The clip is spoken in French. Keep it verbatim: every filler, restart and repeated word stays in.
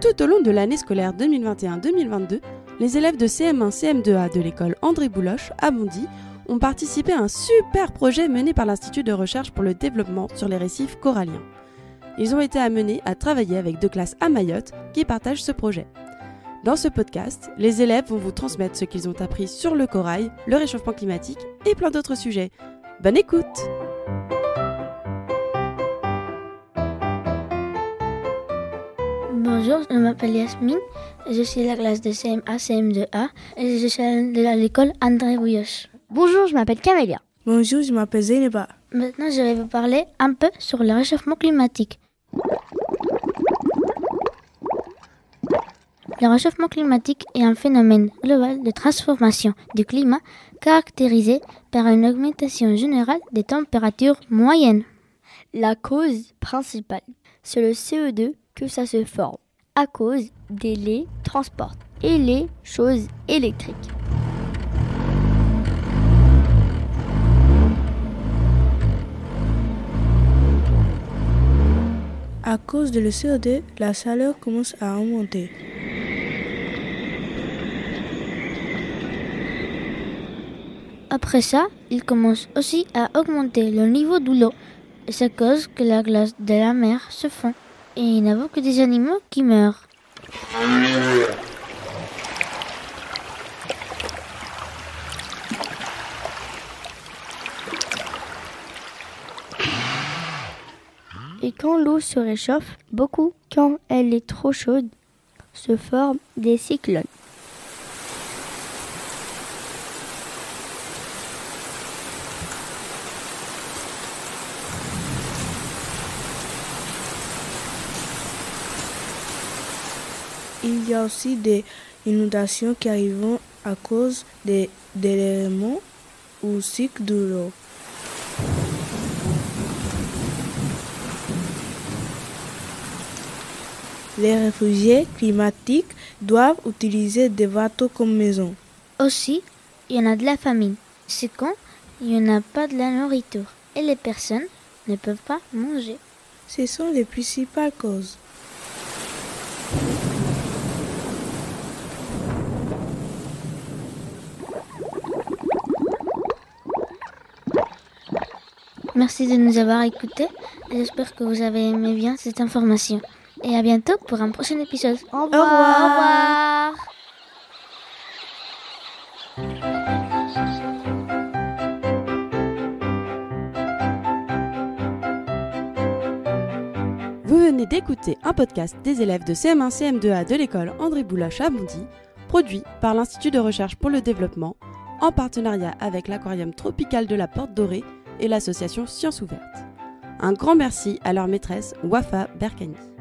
Tout au long de l'année scolaire deux mille vingt et un deux mille vingt-deux, les élèves de C M un C M deux A de l'école André Bouloche à Bondy ont participé à un super projet mené par l'Institut de recherche pour le développement sur les récifs coralliens. Ils ont été amenés à travailler avec deux classes à Mayotte qui partagent ce projet. Dans ce podcast, les élèves vont vous transmettre ce qu'ils ont appris sur le corail, le réchauffement climatique et plein d'autres sujets. Bonne écoute! Bonjour, je m'appelle Yasmine, je suis de la classe de C M un C M deux A et je suis de l'école André Bouloche. Bonjour, je m'appelle Camélia. Bonjour, je m'appelle Zaineba. Maintenant, je vais vous parler un peu sur le réchauffement climatique. Le réchauffement climatique est un phénomène global de transformation du climat caractérisé par une augmentation générale des températures moyennes. La cause principale, c'est le C O deux que ça se forme à cause des les transports et les choses électriques. À cause de le C O deux, la chaleur commence à augmenter. Après ça, il commence aussi à augmenter le niveau de l'eau. Et ça cause que la glace de la mer se fond. Et il n'y a que des animaux qui meurent. Et quand l'eau se réchauffe beaucoup, quand elle est trop chaude, se forment des cyclones. Il y a aussi des inondations qui arrivent à cause des délairements ou cycles de l'eau. Les réfugiés climatiques doivent utiliser des bateaux comme maison. Aussi, il y en a de la famine. C'est quand il n'y en a pas de la nourriture et les personnes ne peuvent pas manger. Ce sont les principales causes. Merci de nous avoir écoutés. J'espère que vous avez aimé bien cette information. Et à bientôt pour un prochain épisode. Au revoir. Au revoir. Vous venez d'écouter un podcast des élèves de C M un C M deux A de l'école André Bouloche à Bondy, produit par l'Institut de recherche pour le développement, en partenariat avec l'aquarium tropical de la Porte Dorée et l'association Sciences Ouvertes. Un grand merci à leur maîtresse Wafa Berkani.